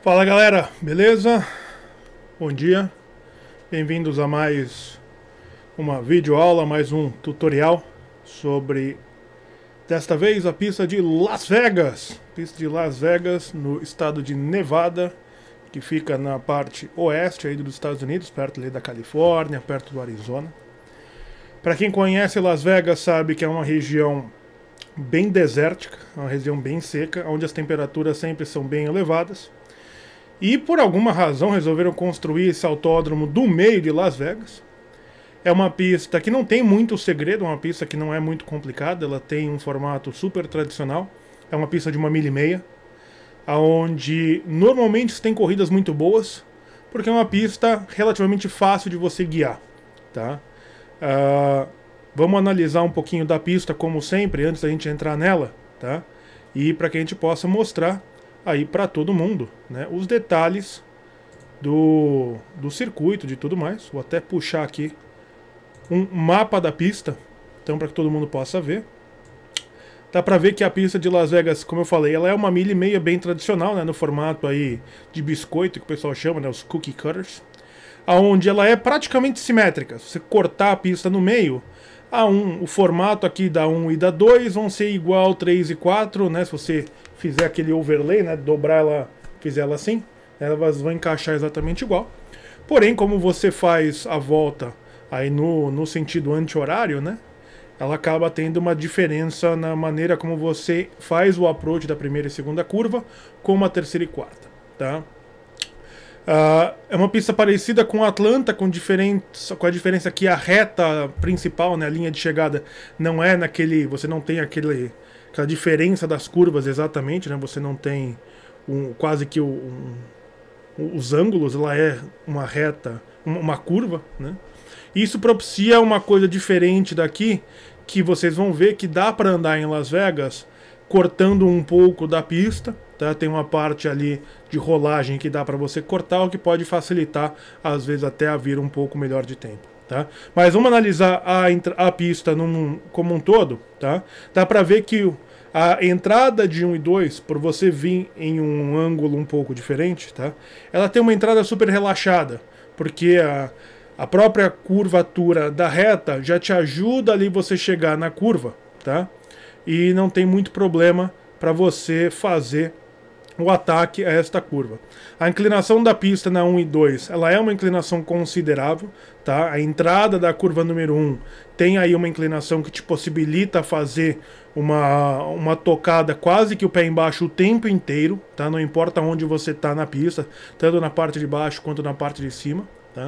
Fala galera, beleza? Bom dia, bem-vindos a mais uma videoaula, mais um tutorial sobre, desta vez, a pista de Las Vegas. Pista de Las Vegas, no estado de Nevada, que fica na parte oeste aí dos Estados Unidos, perto ali da Califórnia, perto do Arizona. Para quem conhece Las Vegas sabe que é uma região bem desértica, uma região bem seca, onde as temperaturas sempre são bem elevadas. E por alguma razão resolveram construir esse autódromo do meio de Las Vegas. É uma pista que não tem muito segredo, é uma pista que não é muito complicada, ela tem um formato super tradicional. É uma pista de 1,5 milha, onde normalmente se tem corridas muito boas, porque é uma pista relativamente fácil de você guiar, tá? Vamos analisar um pouquinho da pista, como sempre, antes da gente entrar nela, tá? E para que a gente possa mostrar aí para todo mundo, né, os detalhes do circuito, de tudo mais. Vou até puxar aqui um mapa da pista, então para que todo mundo possa ver. Dá para ver que a pista de Las Vegas, como eu falei, ela é 1,5 milha bem tradicional, né, no formato aí de biscoito, que o pessoal chama, né, os cookie cutters, aonde ela é praticamente simétrica. Se você cortar a pista no meio, o formato aqui da 1 e da 2 vão ser igual 3 e 4, né? Se você fizer aquele overlay, né, dobrar ela, fizer ela assim, elas vão encaixar exatamente igual. Porém, como você faz a volta aí no sentido anti-horário, né, ela acaba tendo uma diferença na maneira como você faz o approach da primeira e segunda curva, como a terceira e quarta, tá? É uma pista parecida com Atlanta, com a diferença que a reta principal, né, a linha de chegada, não é naquele. Você não tem aquela diferença das curvas exatamente, né, você não tem quase que os ângulos, ela é uma reta, uma curva, né? Isso propicia uma coisa diferente daqui, que vocês vão ver que dá para andar em Las Vegas cortando um pouco da pista. Tá? Tem uma parte ali de rolagem que dá para você cortar, o que pode facilitar, às vezes, até a vir um pouco melhor de tempo. Tá? Mas vamos analisar a pista como um todo. Tá? Dá para ver que a entrada de 1 e 2, por você vir em um ângulo um pouco diferente, tá? Ela tem uma entrada super relaxada, porque a própria curvatura da reta já te ajuda ali você chegar na curva, tá? E não tem muito problema para você fazer o ataque a esta curva. A inclinação da pista na 1 e 2, ela é uma inclinação considerável, tá? A entrada da curva número 1 tem aí uma inclinação que te possibilita fazer uma tocada quase que o pé embaixo o tempo inteiro, tá? Não importa onde você está na pista, tanto na parte de baixo quanto na parte de cima, tá?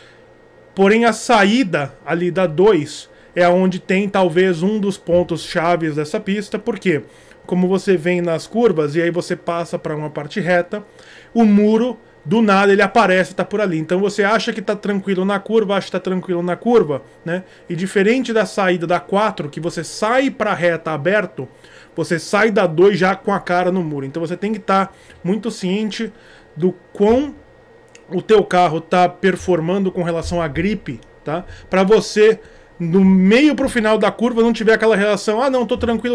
Porém, a saída ali da 2 é onde tem talvez um dos pontos chaves dessa pista, porque como você vem nas curvas e aí você passa para uma parte reta, o muro, do nada, ele aparece e está por ali. Então você acha que está tranquilo na curva, acha que está tranquilo na curva, né? E diferente da saída da 4, que você sai para a reta aberto, você sai da 2 já com a cara no muro. Então você tem que estar muito ciente do quão o teu carro está performando com relação à gripe, tá? Para você, no meio pro final da curva, não tiver aquela relação, não, tô tranquilo,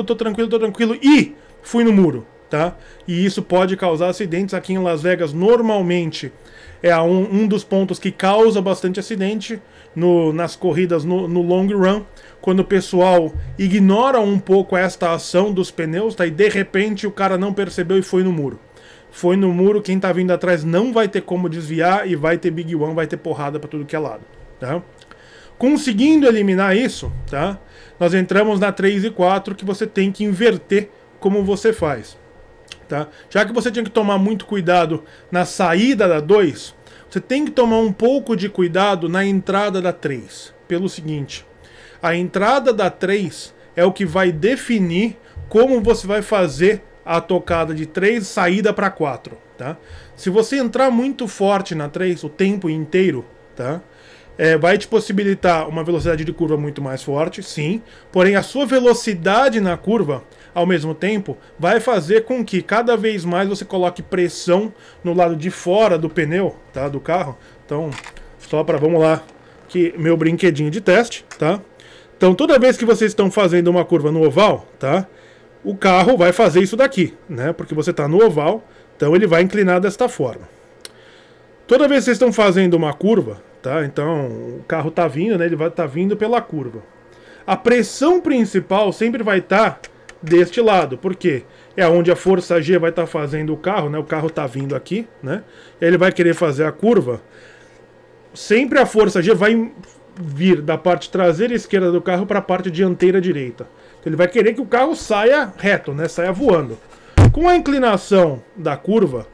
e fui no muro, tá? E isso pode causar acidentes. Aqui em Las Vegas, normalmente, é um dos pontos que causa bastante acidente nas corridas no long run, quando o pessoal ignora um pouco esta ação dos pneus, tá? E de repente o cara não percebeu e foi no muro. Foi no muro, quem tá vindo atrás não vai ter como desviar e vai ter Big One, vai ter porrada pra tudo que é lado, tá? Conseguindo eliminar isso, tá? Nós entramos na 3 e 4, que você tem que inverter como você faz, tá? Já que você tinha que tomar muito cuidado na saída da 2, você tem que tomar um pouco de cuidado na entrada da 3. Pelo seguinte, a entrada da 3 é o que vai definir como você vai fazer a tocada de 3, saída para 4, tá? Se você entrar muito forte na 3 o tempo inteiro, tá? Vai te possibilitar uma velocidade de curva muito mais forte, sim. Porém, a sua velocidade na curva, ao mesmo tempo, vai fazer com que cada vez mais você coloque pressão no lado de fora do pneu, tá, do carro. Então, vamos lá, que meu brinquedinho de teste, tá? Então, toda vez que vocês estão fazendo uma curva no oval, tá? O carro vai fazer isso daqui, né? Porque você está no oval, Então ele vai inclinar desta forma. Toda vez que vocês estão fazendo uma curva, tá? Então o carro está vindo, né? Ele vai estar vindo pela curva. A pressão principal sempre vai estar deste lado, porque é onde a força G vai estar fazendo o carro, né? O carro está vindo aqui, né? E aí ele vai querer fazer a curva. Sempre a força G vai vir da parte traseira esquerda do carro para a parte dianteira direita. Então ele vai querer que o carro saia reto, né? Saia voando. Com a inclinação da curva,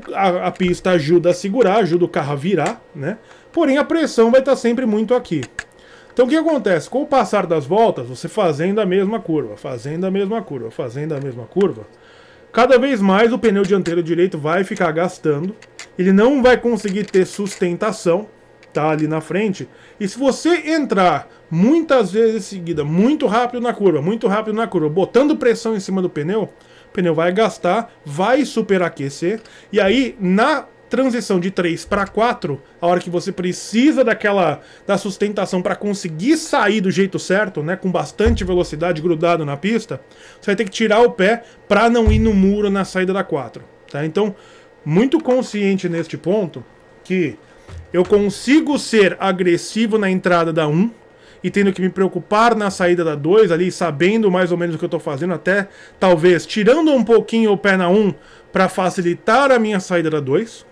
a pista ajuda a segurar, ajuda o carro a virar, né? Porém a pressão vai estar sempre muito aqui. Então o que acontece? Com o passar das voltas, você fazendo a mesma curva, fazendo a mesma curva, fazendo a mesma curva, cada vez mais o pneu dianteiro direito vai ficar gastando, ele não vai conseguir ter sustentação, tá, ali na frente. E se você entrar muitas vezes em seguida, muito rápido na curva, botando pressão em cima do pneu, o pneu vai gastar, vai superaquecer, e aí na transição de 3 para 4, a hora que você precisa da sustentação para conseguir sair do jeito certo, né, com bastante velocidade grudado na pista, você vai ter que tirar o pé para não ir no muro na saída da 4. Tá? Então, muito consciente neste ponto, que eu consigo ser agressivo na entrada da 1, e tendo que me preocupar na saída da 2, ali sabendo mais ou menos o que eu estou fazendo, até talvez tirando um pouquinho o pé na 1 para facilitar a minha saída da 2.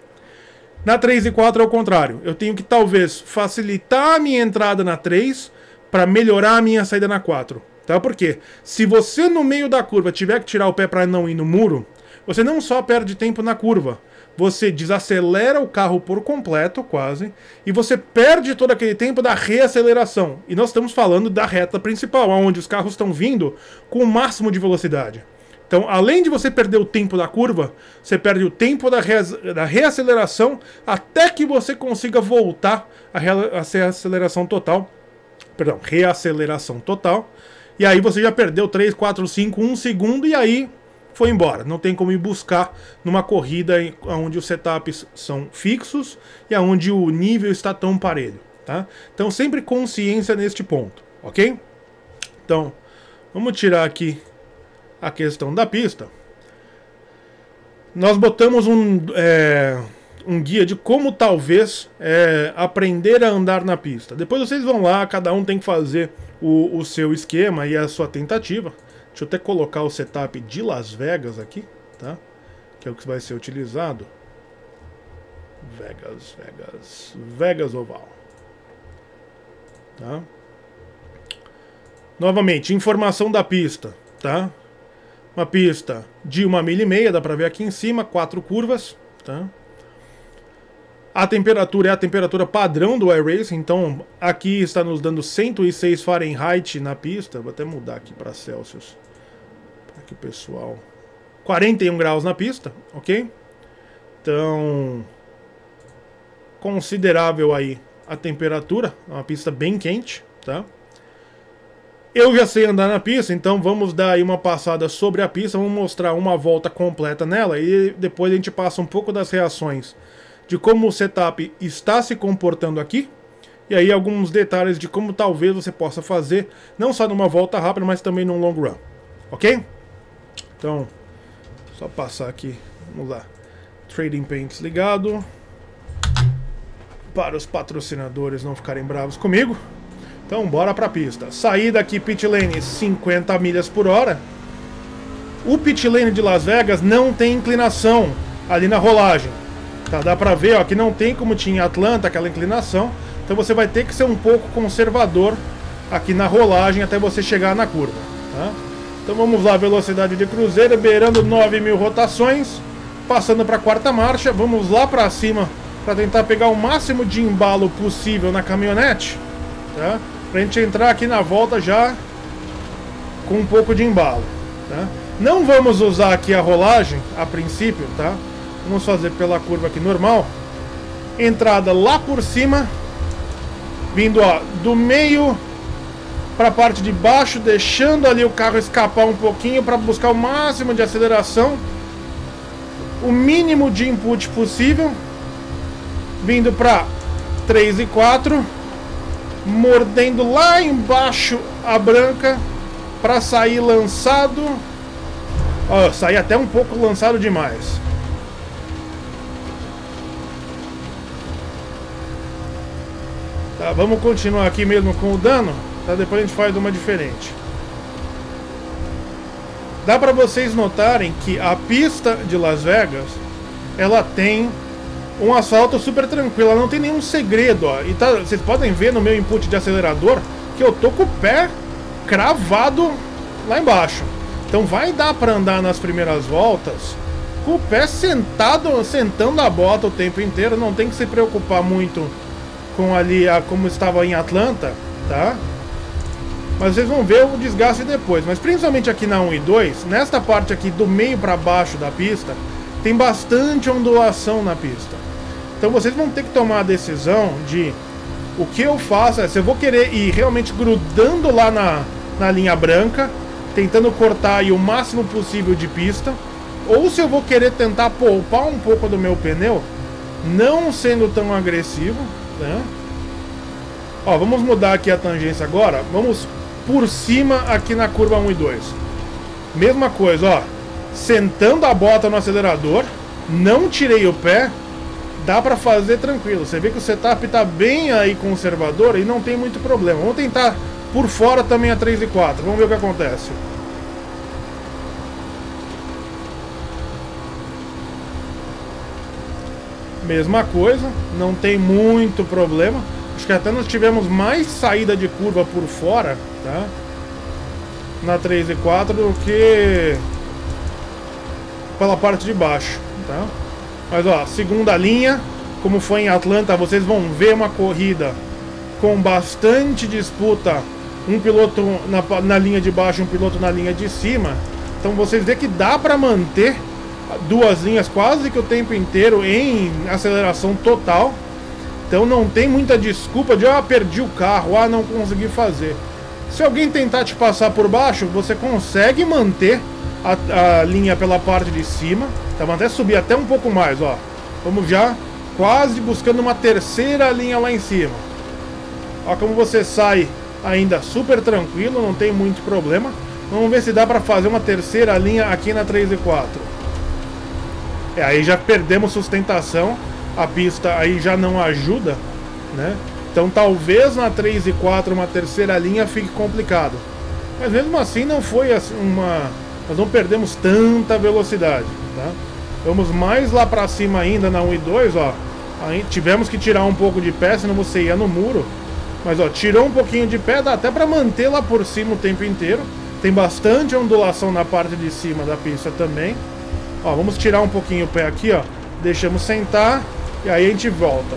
Na 3 e 4 é o contrário, eu tenho que talvez facilitar a minha entrada na 3 para melhorar a minha saída na 4. Tá? Porque se você no meio da curva tiver que tirar o pé para não ir no muro, você não só perde tempo na curva, você desacelera o carro por completo, quase, e você perde todo aquele tempo da reaceleração. E nós estamos falando da reta principal, onde os carros estão vindo com o máximo de velocidade. Então, além de você perder o tempo da curva, você perde o tempo da reaceleração até que você consiga voltar a reaceleração total. Perdão, reaceleração total. E aí você já perdeu 3, 4, 5, 1 segundo e aí foi embora. Não tem como ir buscar numa corrida onde os setups são fixos e onde o nível está tão parelho. Tá? Então sempre consciência neste ponto, ok? Então, vamos tirar aqui a questão da pista. Nós botamos um guia de como talvez aprender a andar na pista. Depois vocês vão lá, cada um tem que fazer o seu esquema e a sua tentativa. Deixa eu até colocar o setup de Las Vegas aqui, tá? Que é o que vai ser utilizado. Vegas Oval. Tá? Novamente, informação da pista, tá? Uma pista de 1,5 milha, dá pra ver aqui em cima, 4 curvas, tá? A temperatura é a temperatura padrão do iRacing, então aqui está nos dando 106 Fahrenheit na pista. Vou até mudar aqui para Celsius, para que o pessoal... 41 graus na pista, ok? Então, considerável aí a temperatura, é uma pista bem quente, tá? Eu já sei andar na pista, então vamos dar aí uma passada sobre a pista, vamos mostrar uma volta completa nela e depois a gente passa um pouco das reações de como o setup está se comportando aqui, e aí alguns detalhes de como talvez você possa fazer, não só numa volta rápida, mas também num long run, ok? Então, só passar aqui, vamos lá, Trading Paints ligado, para os patrocinadores não ficarem bravos comigo. Então bora pra pista, saída aqui pit lane 50 milhas por hora, o pit lane de Las Vegas não tem inclinação ali na rolagem. Tá, dá pra ver ó, que não tem como tinha em Atlanta aquela inclinação. Então você vai ter que ser um pouco conservador aqui na rolagem até você chegar na curva. Tá? Então vamos lá, velocidade de cruzeiro, beirando 9.000 rotações. Passando para a 4ª marcha. Vamos lá para cima para tentar pegar o máximo de embalo possível na caminhonete. Tá? Pra gente entrar aqui na volta já com um pouco de embalo. Tá? Não vamos usar aqui a rolagem a princípio, tá? Vamos fazer pela curva aqui normal. Entrada lá por cima. Vindo ó, do meio para a parte de baixo. Deixando ali o carro escapar um pouquinho para buscar o máximo de aceleração. O mínimo de input possível. Vindo para 3 e 4. Mordendo lá embaixo a branca. Para sair lançado. Ó, sair até um pouco lançado demais. Tá, vamos continuar aqui mesmo com o dano, tá? Depois a gente faz uma diferente. Dá pra vocês notarem que a pista de Las Vegas, ela tem um asfalto super tranquilo, ela não tem nenhum segredo, ó. E tá, vocês podem ver no meu input de acelerador que eu tô com o pé cravado lá embaixo. Então vai dar pra andar nas primeiras voltas com o pé sentando a bota o tempo inteiro, não tem que se preocupar muito com ali como estava em Atlanta, tá? Mas vocês vão ver o desgaste depois. Mas principalmente aqui na 1 e 2, nesta parte aqui do meio para baixo da pista, tem bastante ondulação na pista. Então vocês vão ter que tomar a decisão de o que eu faço, se eu vou querer ir realmente grudando lá na linha branca, tentando cortar aí o máximo possível de pista, ou se eu vou querer tentar poupar um pouco do meu pneu, não sendo tão agressivo, né? Ó, vamos mudar aqui a tangência agora, vamos por cima aqui na curva 1 e 2. Mesma coisa, ó, sentando a bota no acelerador, não tirei o pé, dá pra fazer tranquilo. Você vê que o setup tá bem aí conservador e não tem muito problema. Vamos tentar por fora também a 3 e 4, vamos ver o que acontece. Mesma coisa, não tem muito problema. Acho que até nós tivemos mais saída de curva por fora, tá? Na 3 e 4 do que pela parte de baixo, tá? Mas ó, segunda linha, como foi em Atlanta, vocês vão ver uma corrida com bastante disputa, um piloto na linha de baixo, um piloto na linha de cima. Então vocês vê que dá para manter duas linhas quase que o tempo inteiro em aceleração total. Então não tem muita desculpa de perdi o carro, não consegui fazer. Se alguém tentar te passar por baixo, você consegue manter a linha pela parte de cima. Tá, vamos até subir até um pouco mais, ó. Vamos já quase buscando uma terceira linha lá em cima. Ó como você sai ainda super tranquilo, não tem muito problema. Vamos ver se dá pra fazer uma terceira linha aqui na 3 e 4. Aí já perdemos sustentação. A pista aí já não ajuda, né? Então talvez na 3 e 4 uma terceira linha fique complicado. Mas mesmo assim não foi assim nós não perdemos tanta velocidade, tá? Vamos mais lá pra cima ainda na 1 e 2, ó. Aí tivemos que tirar um pouco de pé, senão você ia no muro. Mas ó, tirou um pouquinho de pé, dá até pra manter lá por cima o tempo inteiro. Tem bastante ondulação na parte de cima da pista também. Ó, vamos tirar um pouquinho o pé aqui, ó. Deixamos sentar. E aí a gente volta.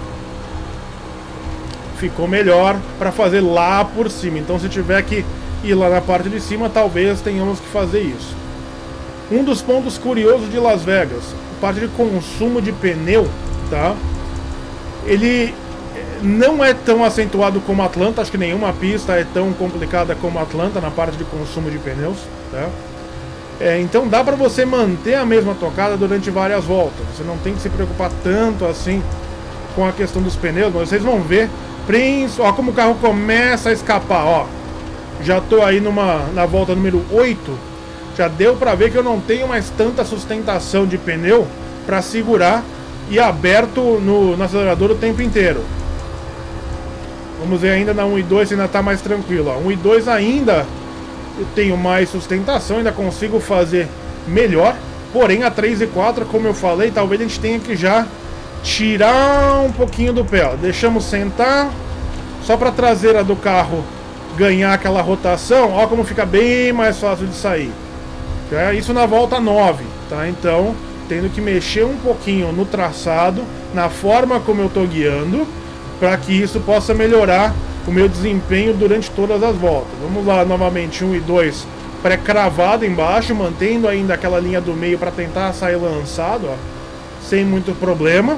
Ficou melhor para fazer lá por cima. Então se tiver que ir lá na parte de cima, talvez tenhamos que fazer isso. Um dos pontos curiosos de Las Vegas, a parte de consumo de pneu, tá? Ele não é tão acentuado como Atlanta. Acho que nenhuma pista é tão complicada como Atlanta na parte de consumo de pneus, tá? Então dá pra você manter a mesma tocada durante várias voltas. Você não tem que se preocupar tanto assim com a questão dos pneus. Mas vocês vão ver, ó, como o carro começa a escapar, ó. Já tô aí na volta número 8. Já deu pra ver que eu não tenho mais tanta sustentação de pneu pra segurar e aberto no acelerador o tempo inteiro. Vamos ver ainda na 1 e 2 se ainda tá mais tranquilo, ó. 1 e 2 ainda eu tenho mais sustentação, ainda consigo fazer melhor. Porém a 3 e 4, como eu falei, talvez a gente tenha que já tirar um pouquinho do pé, ó. Deixamos sentar só para a traseira do carro ganhar aquela rotação. Ó como fica bem mais fácil de sair. Isso na volta 9, tá? Então tendo que mexer um pouquinho no traçado, na forma como eu tô guiando, para que isso possa melhorar o meu desempenho durante todas as voltas. Vamos lá novamente, 1 e 2 pré-cravado embaixo, mantendo ainda aquela linha do meio para tentar sair lançado, ó, sem muito problema.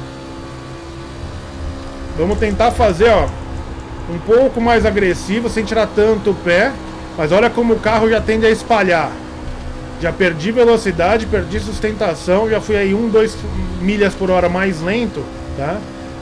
Vamos tentar fazer, ó, um pouco mais agressivo, sem tirar tanto o pé. Mas olha como o carro já tende a espalhar. Já perdi velocidade, perdi sustentação, já fui aí 1-2 milhas por hora mais lento, tá?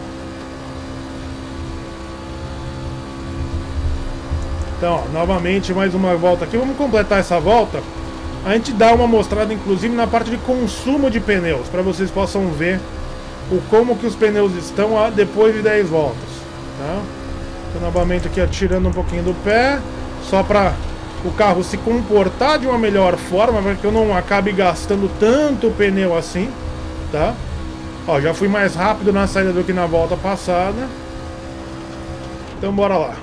Então, ó, novamente mais uma volta aqui. Vamos completar essa volta. A gente dá uma mostrada inclusive na parte de consumo de pneus, para vocês possam ver como que os pneus estão depois de 10 voltas, tá? Tô novamente aqui atirando um pouquinho do pé, só para o carro se comportar de uma melhor forma, para que eu não acabe gastando tanto pneu assim, tá? Ó, já fui mais rápido na saída do que na volta passada. Então bora lá.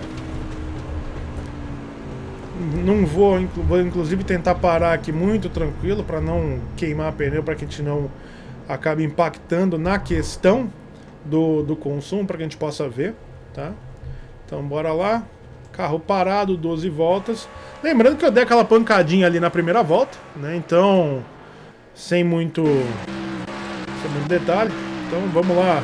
Não vou inclusive tentar parar aqui muito tranquilo para não queimar pneu, para que a gente não acabe impactando na questão do consumo, para que a gente possa ver, tá? Então bora lá. Carro parado, 12 voltas. Lembrando que eu dei aquela pancadinha ali na primeira volta, né? Então, sem muito detalhe. Então vamos lá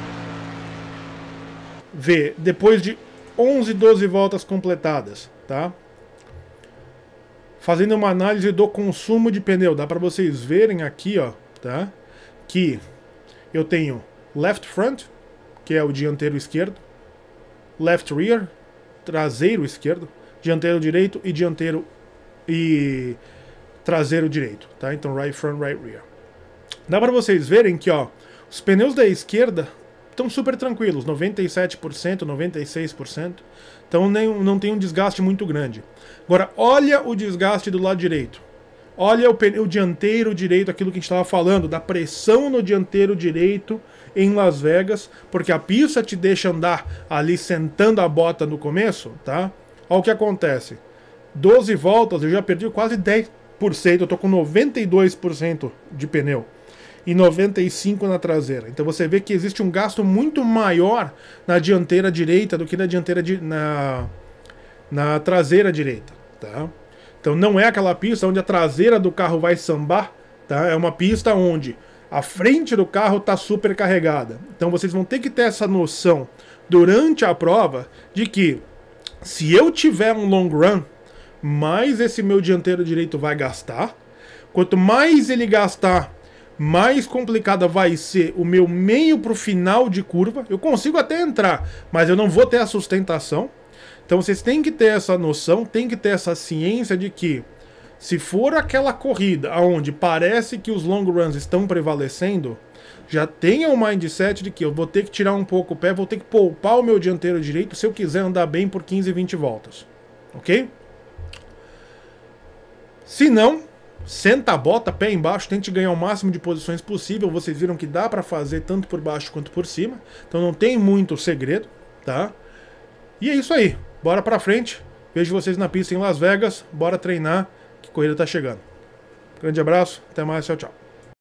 ver depois de 11, 12 voltas completadas, tá? Fazendo uma análise do consumo de pneu, dá para vocês verem aqui, ó, tá? Que eu tenho left front, que é o dianteiro esquerdo, left rear, traseiro esquerdo, dianteiro direito e dianteiro e traseiro direito, tá? Então right front, right rear. Dá para vocês verem que, ó, os pneus da esquerda estão super tranquilos, 97%, 96%. Então não tem um desgaste muito grande. Agora, olha o desgaste do lado direito. Olha o pneu dianteiro direito, aquilo que a gente estava falando, da pressão no dianteiro direito em Las Vegas, porque a pista te deixa andar ali sentando a bota no começo, tá? Olha o que acontece. 12 voltas, eu já perdi quase 10%, eu tô com 92% de pneu e 95% na traseira. Então você vê que existe um gasto muito maior na dianteira direita do que na dianteira na traseira direita, tá? Então não é aquela pista onde a traseira do carro vai sambar, tá? É uma pista onde a frente do carro está super carregada. Então vocês vão ter que ter essa noção durante a prova de que se eu tiver um long run, mais esse meu dianteiro direito vai gastar. Quanto mais ele gastar, mais complicada vai ser o meu meio para o final de curva. Eu consigo até entrar, mas eu não vou ter a sustentação. Então vocês têm que ter essa noção, têm que ter essa ciência de que se for aquela corrida onde parece que os long runs estão prevalecendo, já tenha o mindset de que eu vou ter que tirar um pouco o pé, vou ter que poupar o meu dianteiro direito se eu quiser andar bem por 15, 20 voltas. Ok? Se não, senta a bota, pé embaixo, tente ganhar o máximo de posições possível. Vocês viram que dá para fazer tanto por baixo quanto por cima. Então não tem muito segredo, tá? E é isso aí. Bora pra frente. Vejo vocês na pista em Las Vegas. Bora treinar, que a corrida tá chegando. Grande abraço, até mais, tchau, tchau.